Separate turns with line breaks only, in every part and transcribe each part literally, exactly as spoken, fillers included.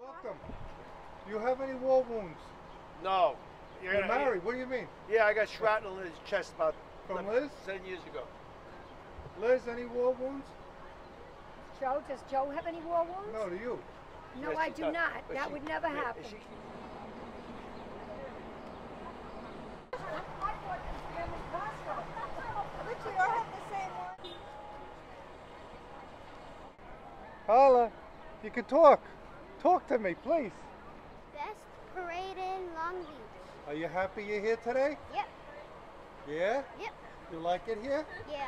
Welcome. Do you have any war wounds?
No.
You're, You're married? What do you mean?
Yeah, I got shrapnel in his chest about
From Liz?
seven years ago.
Liz, any war wounds?
Joe, does Joe have any war wounds?
No, do you?
No,
Yes,
I
she
do
does.
not.
But
That
she-
would never
yeah,
happen.
she-
Richie, I have the same one.
Carla, you can talk. Talk to me, please.
Best parade in Long Beach.
Are you happy you're here today?
Yep.
Yeah?
Yep.
You like it here?
Yeah.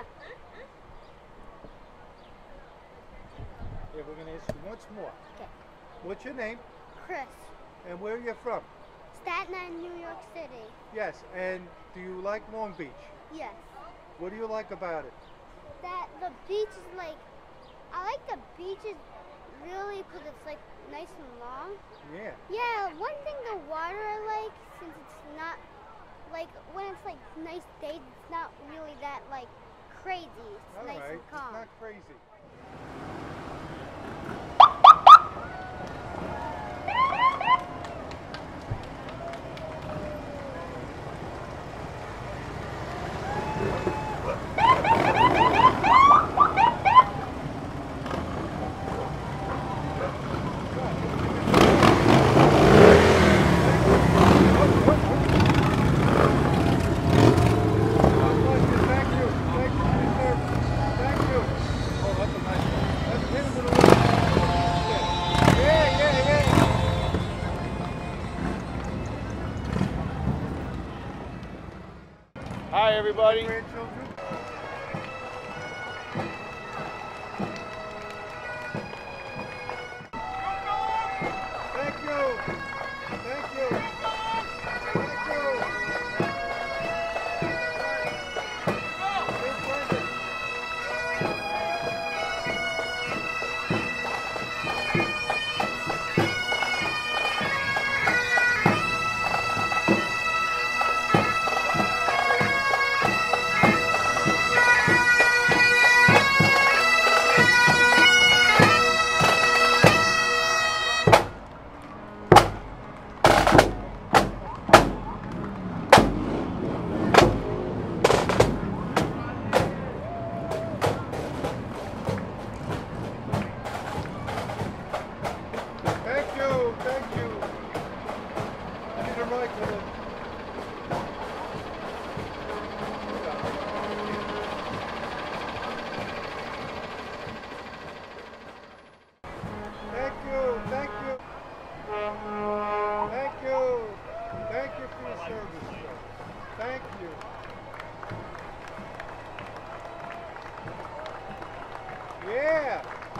Yeah, we're going to ask you once more.
Okay.
What's your name?
Chris.
And where are you from?
Staten Island, New York City.
Yes, and do you like Long Beach?
Yes.
What do you like about it?
That the beach is like, I like the beaches really because it's like nice and long.
Yeah.
Yeah, one thing the water I like, since it's not like when it's like nice days, it's not really that like crazy. It's
All
nice
right.
and calm.
It's not crazy.
Hi, everybody.
Grandchildren? Thank you. Thank you. Thank you. Big present. Thank you, thank you. I need a mic with it. Thank you, thank you. Thank you. Thank you for your service, sir. Thank you. Yeah.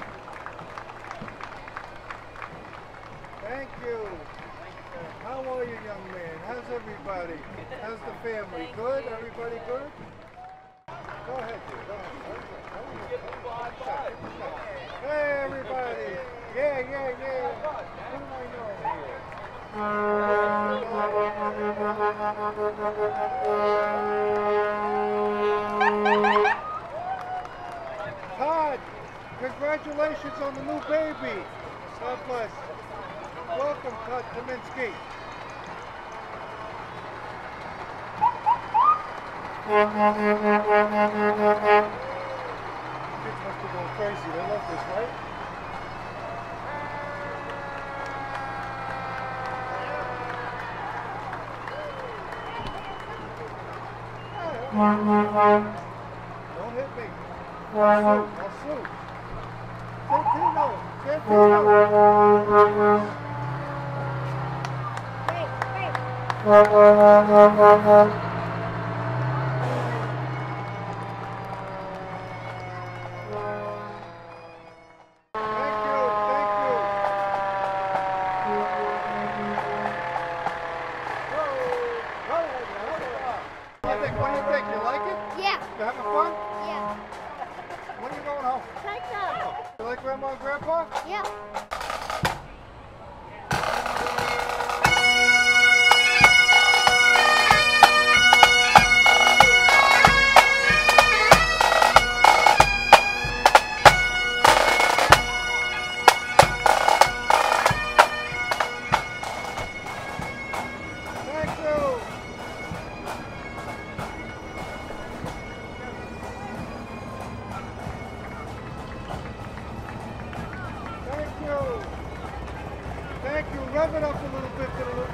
Thank you. How are you, young man? How's everybody? How's the family? Good? Everybody good? Go ahead, dude. Go ahead. Hey, everybody. Yeah, yeah, yeah. Who do I know here? Todd, congratulations on the new baby. God bless. Welcome, Todd Kaminsky. Kids must be going crazy. They love this, right? Don't hit me. I'll shoot. I'll shoot. Santino. Santino.
Wait, wait.
Thank you. Thank you. What do you think? What do you think? You like it?
Yeah.
You having fun?
Yeah.
When are you going home?
Like that.
You like Grandma and Grandpa?
Yeah.
rev it up a little bit for the little...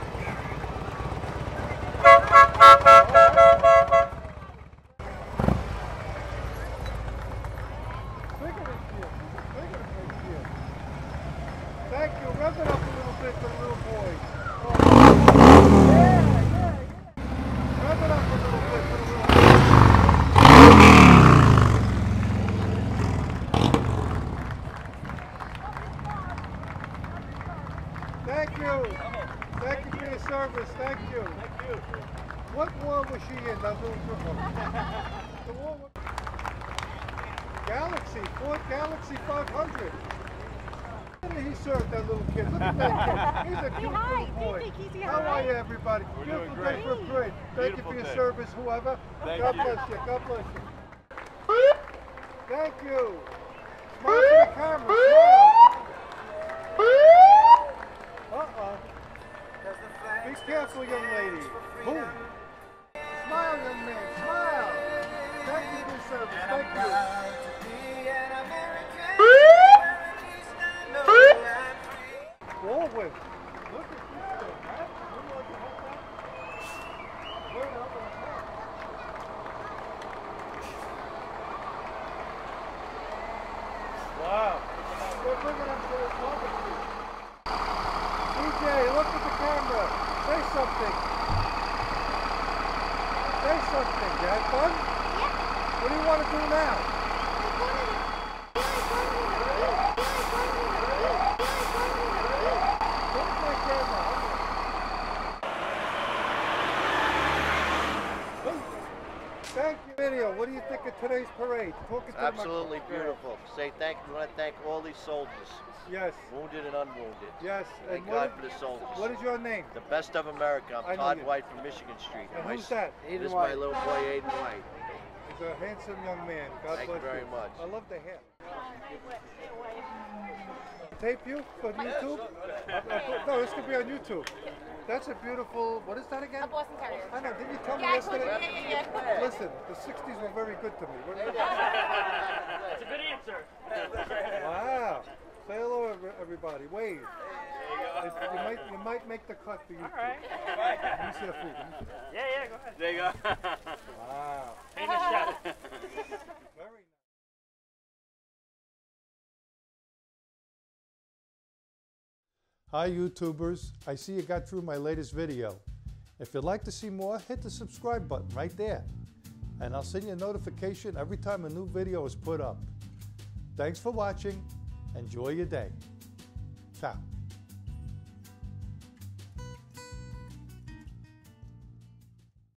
Thank you. Rev it up a little bit for the little boys. Oh. Yeah, yeah, yeah. Rev it up a little bit for the little boys. Thank you. Thank you for your service. Thank you.
Thank you.
What war was she in, that little girl? The war was... Galaxy, Ford Galaxy five hundred. He served that little kid. Look at that kid. He's a cute
hi.
little boy.
Kiki,
How
hi.
are you, everybody?
We're
Beautiful
doing
day
great.
for a parade. Thank
Beautiful
you for your
day.
service, whoever.
Thank
God
you.
bless you. God bless you. Thank you. Smile to the camera. Smile. Uh-oh. Be careful, young lady. Boom. Smile, young man. Smile. Thank you for your service. Thank you. Forward. Look at this thing, huh? Wouldn't you like to hold that? Wait up on that. Wow. We're bringing up to the barbecue. D J, look at the camera. Say something. Say something. You had fun?
Yeah.
What do you want to do now? Thank you. Video. What do you think of today's parade? Talk it to the
Absolutely
microphone.
beautiful. Say thank you. I want to thank all these soldiers,
Yes.
wounded and unwounded.
Yes.
Thank
And
God
what,
for the soldiers.
what is your name?
The best of America. I'm
I know
Todd
you.
White from Michigan Street.
And
my
who's
s-
that?
This is my little boy, Aiden White.
He's a handsome young man. God
Thank you
bless
very much.
I love the hair. Tape you for YouTube? Uh, uh, no, this could be on YouTube. That's a beautiful, what is that again?
A Boston Terrier.
I know, didn't you tell me
Yeah, I told
yesterday?
you. Yeah, yeah, yeah.
Listen, the sixties were very good to me. What-
That's a good answer.
Wow. Say hello, every- everybody. Wave. If you might, you might make the cut for YouTube.
All right.
Let me see the food. Let me see.
Yeah, yeah, go ahead. There you go.
Wow.
Famous chef.
Very nice. Hi YouTubers, I see you got through my latest video. If you'd like to see more, hit the subscribe button right there. And I'll send you a notification every time a new video is put up. Thanks for watching. Enjoy your day. Ciao.